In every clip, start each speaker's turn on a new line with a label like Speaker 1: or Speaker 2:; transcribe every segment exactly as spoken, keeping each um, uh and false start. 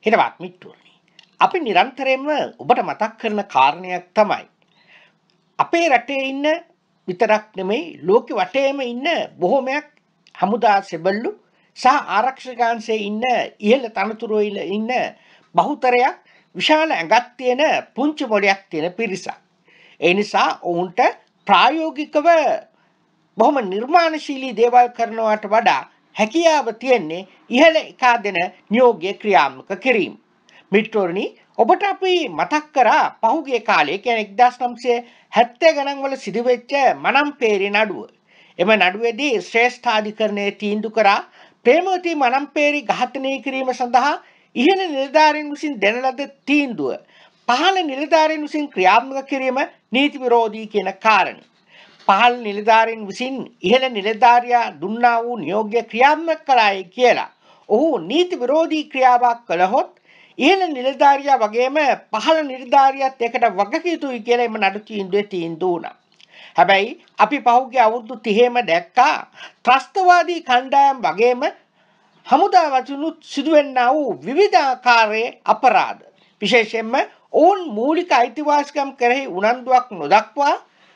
Speaker 1: හිතවත් මිත්‍රෝනි. අපි නිරන්තරයෙන්ම ඔබට මතක් කරන කාරණයක් තමයි අපේ රටේ ඉන්න විතරක් නෙමෙයි ලෝකෙ වටේම ඉන්න බොහොමයක් හමුදා සෙබළු සහ ආරක්ෂකයන්සේ ඉන්න ඉහළ තනතුරු ඉන්න බහුතරයක් විශාල ඇඟක් තියෙන පුංචි මොඩයක් තියෙන පිරිසක්. ඒ නිසා ඔවුන්ට ප්‍රායෝගිකව බොහොම නිර්මාණශීලී දේවල් කරනවට වඩා හැකියාව තියෙන්නේ ඉහළ එකා දෙන නියෝගය ක්‍රියාත්මක කිරීම. මිත්‍රෝනි ඔබට අපි මතක් කරා පහුගිය කාලේ කියන්නේ එක්දාස් නවසිය හැත්තෑ ගණන් වල සිදුවෙච්ච මනම්පේරි නඩුව. එම නඩුවේදී ශ්‍රේෂ්ඨාධිකරණයේ තීන්දුව කරා ප්‍රේමවතී මනම්පේරි ඝාතනය කිරීම සඳහා ඉහළ නිලධාරීන් විසින් දෙන ලද තීන්දුව පහළ නිලධාරීන් විසින් ක්‍රියාත්මක කිරීම නීති විරෝධී කියන කාරණය. පහළ නිලධාරීන් විසින් ඉහළ නිලධාරියා දුන්නා වූ නියෝගය ක්‍රියාත්මක කළායි කියලා ඔහු නීති විරෝධී ක්‍රියාවක් කළහොත් ඉහළ නිලධාරියා වගේම පහළ නිලධාරියාත් එකට වගකිව යුතුයි කියලා එම නඩු තීන්දුවේ තීන්දුව වුණා. හැබැයි අපි පහුගිය අවුරුදු තිහේම දැක්කා ත්‍රස්තවාදී කණ්ඩායම් වගේම හමුදා වතුනුත් සිදුවෙන්නා වූ විවිධාකාරයේ අපරාධ. විශේෂයෙන්ම ඔවුන් මූලික අයිතිවාසිකම් කෙරෙහි උනන්දුවක් නොදක්වා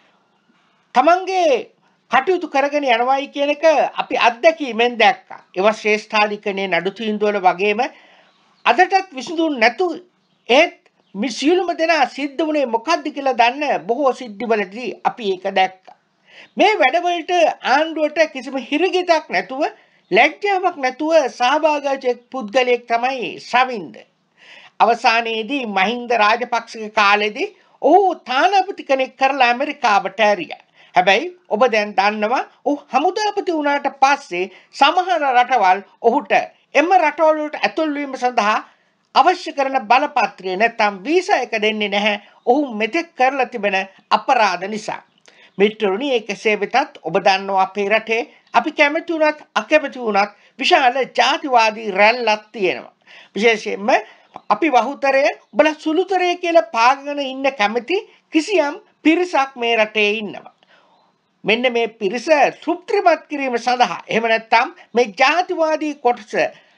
Speaker 1: තමන්ගේ කටයුතු කරගෙන යනවායි කියන එක අපි අත්දැකීමෙන් දැක්කා. ඒවා ශ්‍රේෂ්ඨාධිකරණයේ නඩු තීන්දුවල වගේම අදටත් විසඳුන් නැතු ඒත් මේ සියලුම දෙනා සිද්ධ වුණේ මොකද්ද කියලා දන්න බොහෝ සිද්ධිවලදී අපි ඒක දැක්කා. මේ වැඩවලට ආණ්ඩුවට කිසිම හිරිගිතක් නැතුව ලැජ්ජාවක් නැතුව සහභාගී වෙච්ච පුද්ගලයෙක් තමයි ශවින්ද. අවසානයේදී මහින්ද රාජපක්ෂගේ කාලෙදී ඔහු තානාපති කෙනෙක් කරලා ඇමරිකාවට ඇරියා. හැබැයි ඔබ දැන් දන්නවා ඔහු හමුදාපති වුණාට පස්සේ සමහර රටවල් ඔහුට එම රටවල් වලට ඇතුල් වීම සඳහා අවශ්‍ය කරන බලපත්‍රය නැත්නම් වීසා එක දෙන්නේ නැහැ. ඔහු මෙතෙක් කරලා තිබෙන අපරාධ නිසා. මිත්‍රෝනි ඒකසේ වෙතත් ඔබ දන්නවා අපේ රටේ අපි කැමති වුණත් අකමැති වුණත් විශාල ජාතිවාදී රැල්ලක් තියෙනවා. විශේෂයෙන්ම අපි බහුතරය බල සුළුතරය කියලා පාගගෙන ඉන්න කැමති කිසියම් පිරිසක් මේ රටේ ඉන්නවා. මෙන්න මේ පිරිස තෘප්තිමත් කිරීම සඳහා එහෙම නැත්නම් මේ ජාතිවාදී කොටස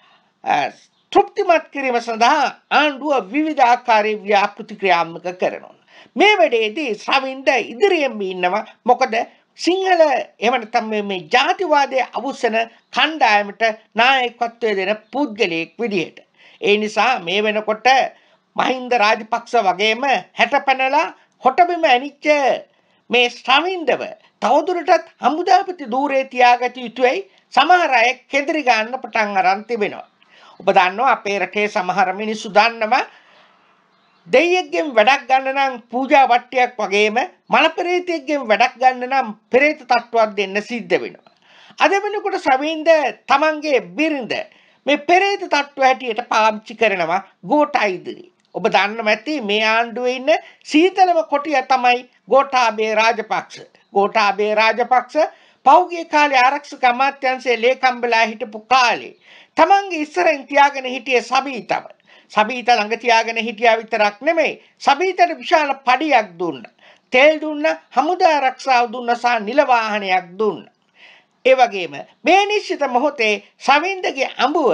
Speaker 1: තෘප්තිමත් කිරීම සඳහා ආණ්ඩුව විවිධ ආකාරයේ ව්‍යාපෘති ක්‍රියාත්මක කරනවා. මේ වැඩේදී ශ්‍රවින්ද ඉදිරියෙන් ඉන්නවා. මොකද සිංහල එහෙම නැත්නම් මේ ජාතිවාදයේ අවුස්සන කණ්ඩායමට නායකත්වය දෙන පුද්ගලයෙක් විදිහට. ඒ නිසා මේ වෙනකොට මහින්ද රාජපක්ෂ වගේම හැටපැනලා හොටබිම ඇනිච්ච මේ ශ්‍රවින්දව තවදුරටත් හමුදාපති ධූරේ තියාගත යුතුයි සමහර අය කෙඳිරි ගන්න පටන් අරන් තිබෙනවා. ඔබ දන්නවා අපේ රටේ සමහර මිනිස්සු දන්නවා දෙයියෙක්ගෙන් වැඩක් ගන්න නම් පූජා වට්ටියක් වගේම මල පෙරේතයෙක්ගෙන් වැඩක් ගන්න නම් පෙරේත තට්ටුවක් දෙන්න සිද්ධ වෙනවා. අද වෙනකොට ශ්‍රවින්ද තමන්ගේ බිරිඳ මේ පෙරේත තට්ටුව හැටියට පාවිච්චි කරනවා ගෝඨා ඉදිරි. ඔබ දන්නවා ඇති මේ ආණ්ඩුවේ ඉන්න සීතලම කොටිය තමයි ගෝඨාභය රාජපක්ෂ. ගෝඨාභය රාජපක්ෂ පෞගිය කාලේ ආරක්ෂක අමාත්‍යාංශයේ ලේකම් වෙලා හිටපු කාලේ තමන්ගේ ඉස්සරහින් තියාගෙන හිටියේ සබීතව. සබීත ළඟ තියාගෙන හිටියා විතරක් නෙමෙයි සබීතට විශාල පඩියක් දුන්නා. තෙල් දුන්නා, හමුදා ආරක්ෂාව දුන්නා සහ නිල වාහනයක් දුන්නා. ඒ වගේම මේ නිශ්චිත මොහොතේ ශවින්දගේ අඹුව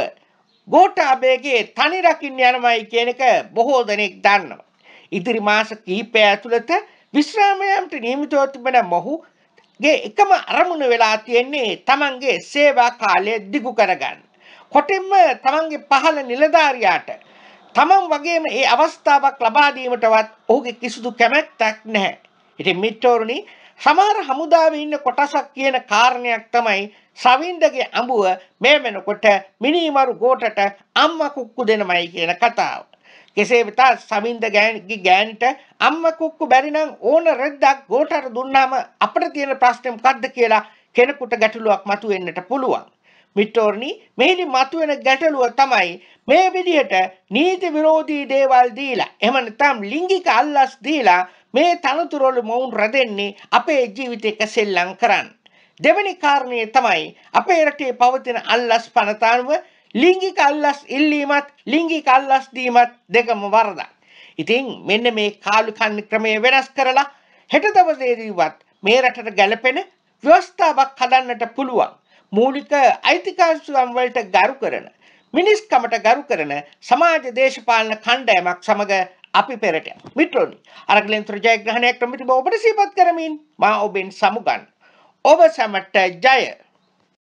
Speaker 1: ගෝඨාභයගේ තනි රකින්න යනවායි කියන එක බොහෝ දෙනෙක් දන්නවා. ඉදිරි මාස කිහිපය ඇතුළත විශ්‍රාමයන්ට නියමිතව තිබෙන මොහුගේ එකම අරමුණ වෙලා තියෙන්නේ තමන්ගේ සේවා කාලය දිගු කරගන්න. කොටින්ම තමන්ගේ පහළ නිලධාරියාට තමන් වගේම ඒ අවස්ථාවක් ලබා දීමටවත් ඔහුගේ කිසිදු කැමැත්තක් නැහැ. ඉතින් මිත්‍රෝනි සමහර හමුදාවේ ඉන්න කොටසක් කියන කාරණයක් තමයි ශවින්දගේ අඹුව මේ වෙනකොට මිනිමරු ගෝඨට අම්මා කුක්කු දෙනමයි කියන කතාව. කෙසේ වෙතත් ශවින්ද ගෑණිගේ ගෑණිට අම්මා කුක්කු බැරි නම් ඕන රෙද්දක් ගෝඨට දුන්නාම අපිට තියෙන ප්‍රශ්නේ මොකද්ද කියලා කෙනෙකුට ගැටලුවක් මතුවෙන්නට පුළුවන්. මිත්‍රෝනි මෙහිදී මතුවෙන ගැටලුව තමයි මේ විදිහට නීති විරෝධී දේවල් දීලා එහෙම නැත්නම් ලිංගික අල්ලස් දීලා මේ තනතුරු වල මොවුන් රැඳෙන්නේ අපේ ජීවිතයක සෙල්ලම් කරන්න. දෙවෙනි කාරණේ තමයි අපේ රටේ පවතින අල්ලස් පනතානුව ලිංගික අල්ලස් ඉල්ලීමත් ලිංගික අල්ලස් දීමත් දෙකම වරදක්. ඉතින් මෙන්න මේ කාලු කන්න ක්‍රමය වෙනස් කරලා හෙට දවසේදීවත් මේ රටට ගැලපෙන ව්‍යවස්ථාවක් හදන්නට පුළුවන්. මූලික අයිතිකාරකම් වලට ගරු කරන මිනිස්කමට ගරු කරන සමාජ දේශපාලන කණ්ඩායමක් සමග අපි පෙරට යනවා. මිත්‍රෝනි, අරගලෙන්තර ජයග්‍රහණයක් ක්‍රමිත බව ඔබට සිහිපත් කරමින් මා ඔබෙන් සමුගන්න. ඔබ සැමට ජය.